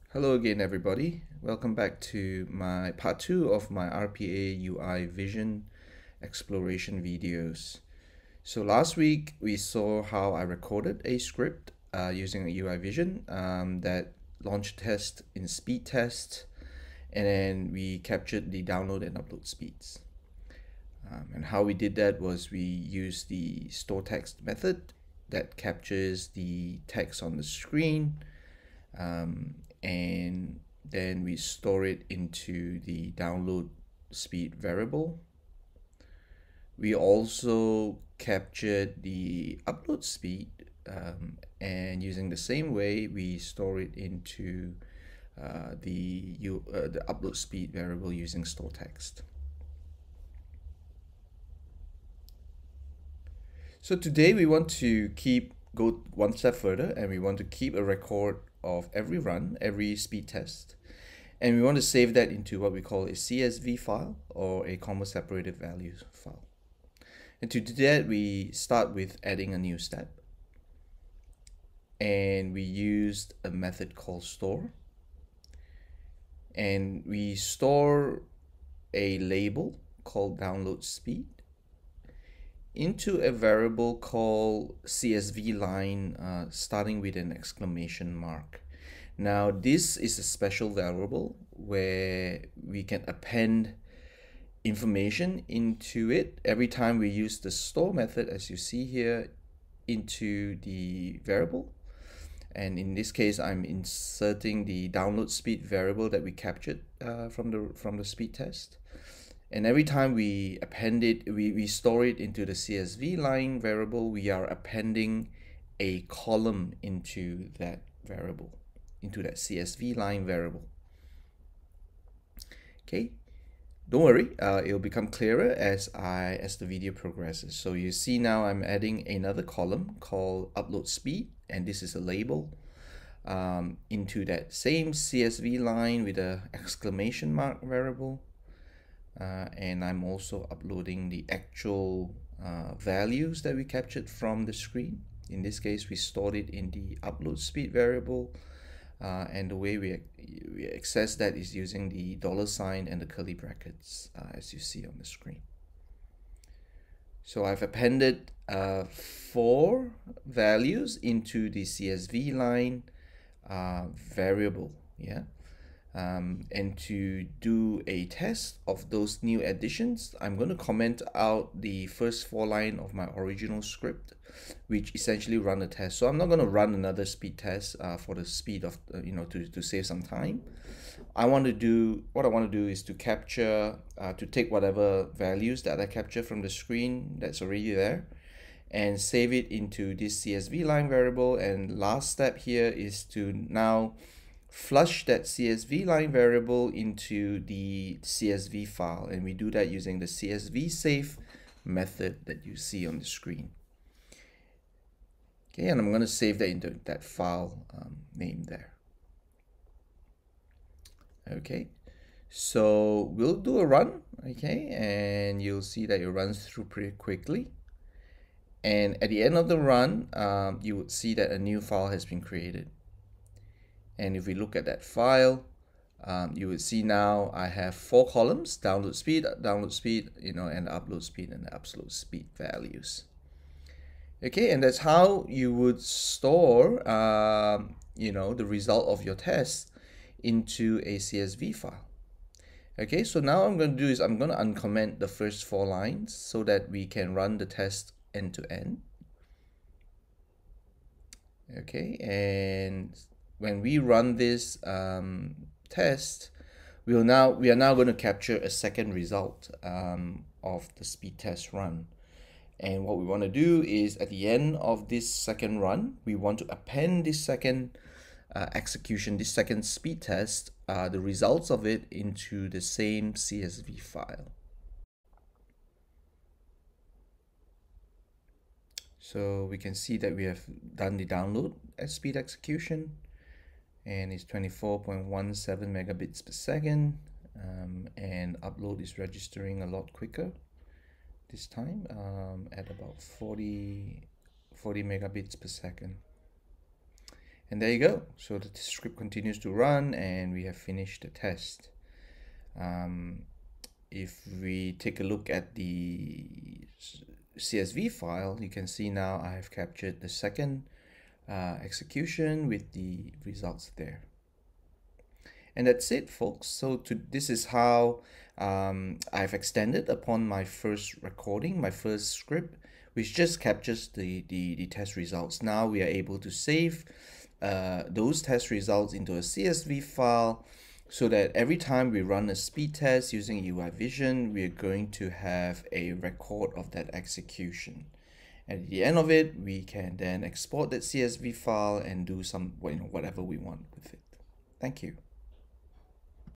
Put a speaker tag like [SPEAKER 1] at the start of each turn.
[SPEAKER 1] Hello again, everybody. Welcome back to my part 2 of my RPA UI vision exploration videos. So last week we saw how I recorded a script using a UI vision that launched test in speed test, and then we captured the download and upload speeds. And how we did that was we used the store text method that captures the text on the screen, and then we store it into the download speed variable. We also captured the upload speed, and using the same way we store it into the upload speed variable using store text. So today we want to go one step further, and we want to keep a record of every run, every speed test, and we want to save that into what we call a CSV file or a comma separated values file. And to do that, we start with adding a new step, and we used a method called store, and we store a label called download speed into a variable called CSV line starting with an exclamation mark. Now this is a special variable where we can append information into it every time we use the store method, as you see here, into the variable. And in this case, I'm inserting the download speed variable that we captured from the speed test. And every time we append it, we store it into the CSV line variable, we are appending a column into that variable, into that CSV line variable. Okay, don't worry, it'll become clearer as the video progresses. So you see now I'm adding another column called upload speed, and this is a label into that same CSV line with a exclamation mark variable. And I'm also uploading the actual values that we captured from the screen. In this case, we stored it in the upload speed variable, and the way we access that is using the $ and the curly brackets, as you see on the screen. So I've appended 4 values into the CSV line variable, yeah. And to do a test of those new additions, I'm going to comment out the first 4 lines of my original script, which essentially run a test. So I'm not going to run another speed test for the speed of to save some time. What I want to do is to capture to take whatever values that I capture from the screen that's already there and save it into this CSV line variable. And last step here is to now flush that CSV line variable into the CSV file, and we do that using the CSV save method that you see on the screen. Okay, and I'm going to save that into that file name there. Okay, so we'll do a run, okay, and you'll see that it runs through pretty quickly. And at the end of the run, you would see that a new file has been created. And if we look at that file, you would see now I have 4 columns: download speed, and upload speed and the upload speed values. Okay, and that's how you would store the result of your test into a CSV file. Okay, so now I'm going to do is I'm going to uncomment the first 4 lines so that we can run the test end to end. Okay, and when we run this test, we are now going to capture a second result of the speed test run. And what we want to do is at the end of this second run, we want to append this second execution, this second speed test, the results of it into the same CSV file. So we can see that we have done the download at speed execution, and it's 24.17 megabits per second, and upload is registering a lot quicker this time at about 40 megabits per second. And there you go. So the script continues to run and we have finished the test. If we take a look at the CSV file, you can see now I have captured the second execution with the results there. And that's it, folks. So this is how I've extended upon my first recording, my first script, which just captures the test results. Now we are able to save those test results into a CSV file so that every time we run a speed test using UI.Vision, we are going to have a record of that execution. At the end of it, we can then export that CSV file and do some, whatever we want with it. Thank you.